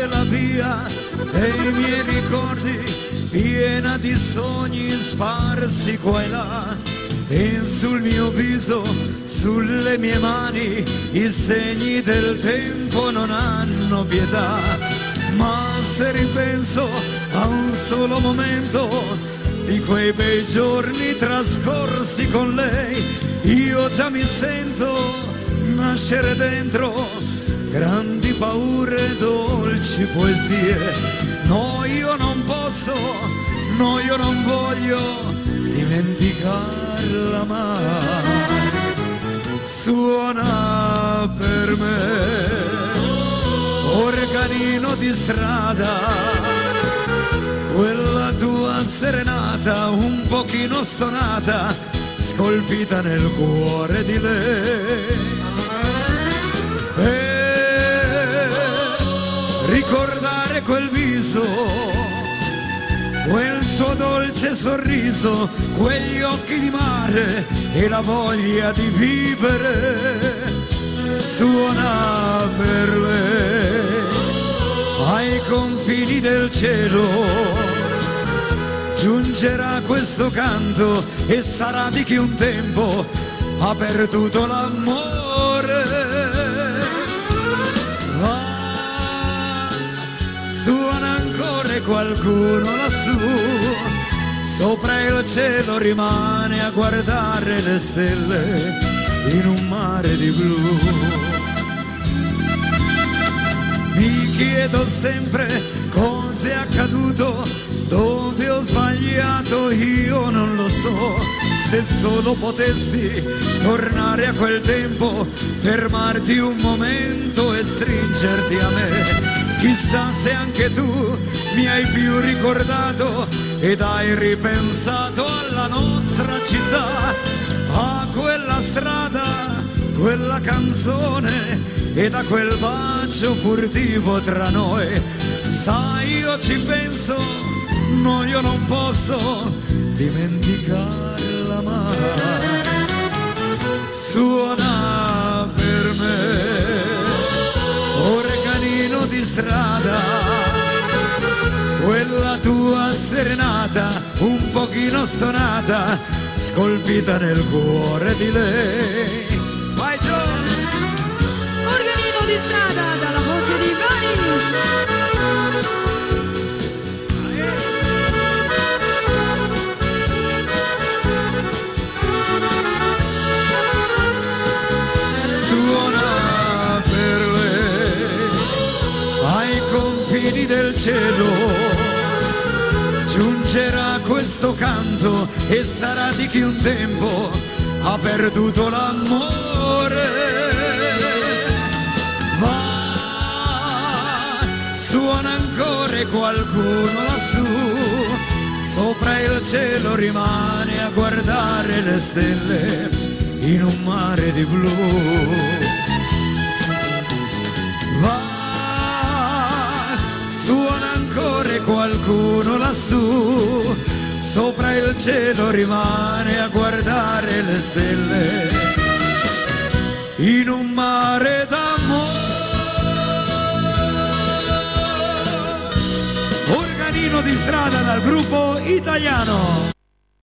è la via dei miei ricordi, piena di sogni sparsi qua e là, e sul mio viso, sulle mie mani, i segni del tempo non hanno pietà. Ma se ripenso a un solo momento di quei bei giorni trascorsi con lei, io già mi sento nascere dentro grandi paure, dolci poesie. No, io non posso, no, io non voglio dimenticarla mai. Suona per me, organino di strada, quella tua serenata un pochino stonata, scolpita nel cuore di lei. Per ricordare quel viso, quel suo dolce sorriso, quegli occhi di mare e la voglia di vivere, suona per lei ai confini del cielo. Giungerà questo canto e sarà di chi un tempo ha perduto l'amore. Ma suona ancora qualcuno lassù, sopra il cielo rimane a guardare le stelle in un mare di blu. Mi chiedo sempre cos'è accaduto, dove ho sbagliato, io non lo so. Se solo potessi tornare a quel tempo, fermarti un momento e stringerti a me. Chissà se anche tu mi hai più ricordato ed hai ripensato alla nostra città, a quella strada, quella canzone ed a quel bacio furtivo tra noi. Sai, io ci penso, no, io non posso dimenticarla mai. Suona per me, organino di strada, quella tua serenata un pochino stonata, scolpita nel cuore di lei. Vai Gio! Organino di strada dalla voce di Vanis. Suona per lei ai confini del cielo, giungerà questo canto e sarà di chi un tempo ha perduto l'amore. Va, suona ancora qualcuno lassù, sopra il cielo rimane a guardare le stelle in un mare di blu. Va, suona ancora qualcuno lassù, sopra il cielo rimane a guardare le stelle in un mare d'amore. Organino di strada dal gruppo italiano.